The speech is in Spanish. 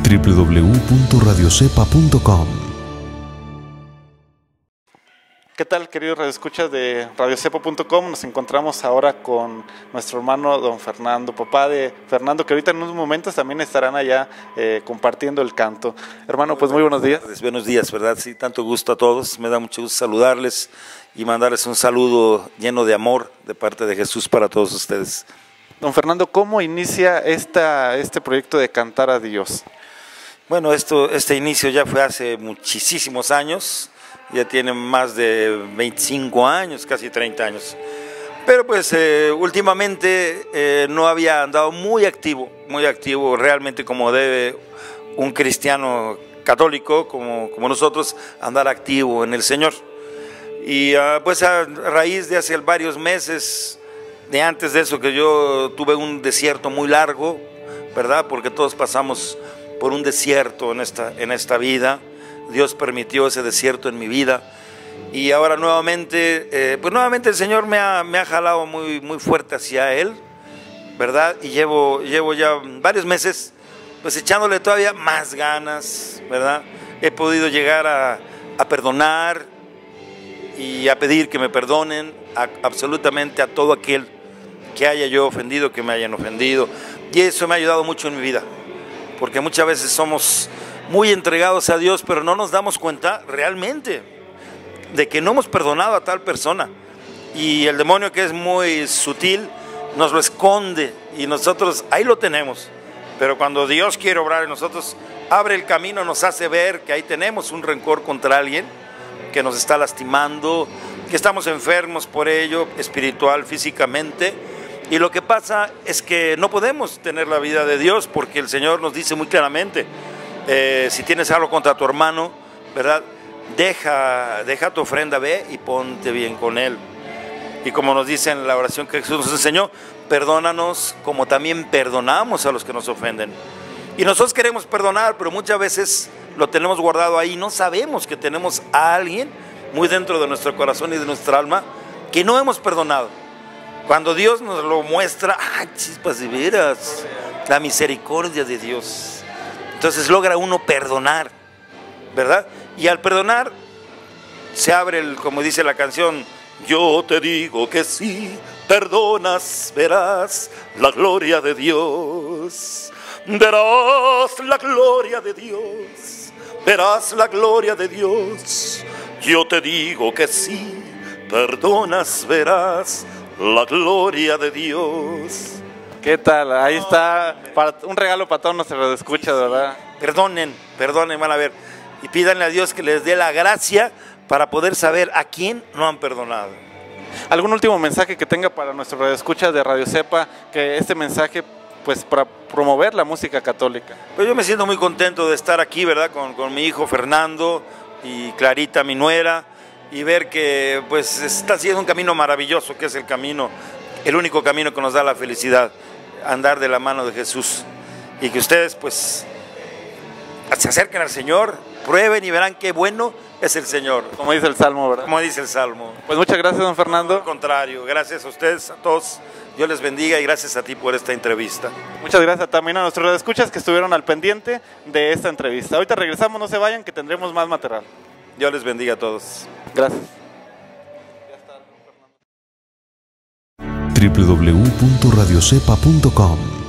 www.radiocepa.com. ¿Qué tal, queridos radioescuchas de radiocepa.com? Nos encontramos ahora con nuestro hermano don Fernando, papá de Fernando, que ahorita en unos momentos también estarán allá compartiendo el canto. Hermano, pues muy buenos días. Buenos días, ¿verdad? Sí, tanto gusto a todos. Me da mucho gusto saludarles y mandarles un saludo lleno de amor de parte de Jesús para todos ustedes. Don Fernando, ¿cómo inicia este proyecto de cantar a Dios? Bueno, este inicio ya fue hace muchísimos años. Ya tiene más de 25 años, casi 30 años. Pero pues últimamente no había andado muy activo realmente como debe un cristiano católico como nosotros andar activo en el Señor. Y pues a raíz de hace varios meses, de antes de eso, que yo tuve un desierto muy largo, ¿verdad? Porque todos pasamos por un desierto en esta vida. Dios permitió ese desierto en mi vida y ahora nuevamente, pues nuevamente el Señor me ha jalado muy, muy fuerte hacia Él, ¿verdad? Y llevo ya varios meses pues echándole todavía más ganas, ¿verdad? He podido llegar a perdonar y a pedir que me perdonen absolutamente a todo aquel que haya yo ofendido, que me hayan ofendido, y eso me ha ayudado mucho en mi vida, porque muchas veces somos muy entregados a Dios, pero no nos damos cuenta realmente de que no hemos perdonado a tal persona. Y el demonio, que es muy sutil, nos lo esconde y nosotros ahí lo tenemos. Pero cuando Dios quiere obrar en nosotros, abre el camino, nos hace ver que ahí tenemos un rencor contra alguien que nos está lastimando, que estamos enfermos por ello, espiritual, físicamente. Y lo que pasa es que no podemos tener la vida de Dios, porque el Señor nos dice muy claramente: si tienes algo contra tu hermano, ¿verdad? Deja tu ofrenda, ve y ponte bien con él. Y como nos dice en la oración que Jesús nos enseñó, perdónanos como también perdonamos a los que nos ofenden. Y nosotros queremos perdonar, pero muchas veces lo tenemos guardado ahí. No sabemos que tenemos a alguien muy dentro de nuestro corazón y de nuestra alma que no hemos perdonado. Cuando Dios nos lo muestra, ¡ay, chispas de veras! La misericordia de Dios. Entonces logra uno perdonar, ¿verdad? Y al perdonar se abre, como dice la canción, yo te digo que si perdonas verás la gloria de Dios. Verás la gloria de Dios, verás la gloria de Dios. Yo te digo que si perdonas verás la gloria de Dios. ¿Qué tal? Ahí está, un regalo para todos nuestros radioescuchas, ¿verdad? Perdonen, van a ver, y pídanle a Dios que les dé la gracia para poder saber a quién no han perdonado. ¿Algún último mensaje que tenga para nuestros radioescuchas de Radio Cepa, que este mensaje, pues, para promover la música católica? Pues yo me siento muy contento de estar aquí, ¿verdad? Con mi hijo Fernando y Clarita, mi nuera, y ver que pues está haciendo un camino maravilloso, que es el único camino que nos da la felicidad, andar de la mano de Jesús. Y que ustedes pues se acerquen al Señor, prueben y verán qué bueno es el Señor. Como dice el Salmo, ¿verdad? Como dice el Salmo. Pues muchas gracias, don Fernando. Al contrario, gracias a ustedes, a todos. Dios les bendiga y gracias a ti por esta entrevista. Muchas gracias también a nuestros radioescuchas que estuvieron al pendiente de esta entrevista. Ahorita regresamos, no se vayan, que tendremos más material. Dios les bendiga a todos. Gracias. www.radiocepa.com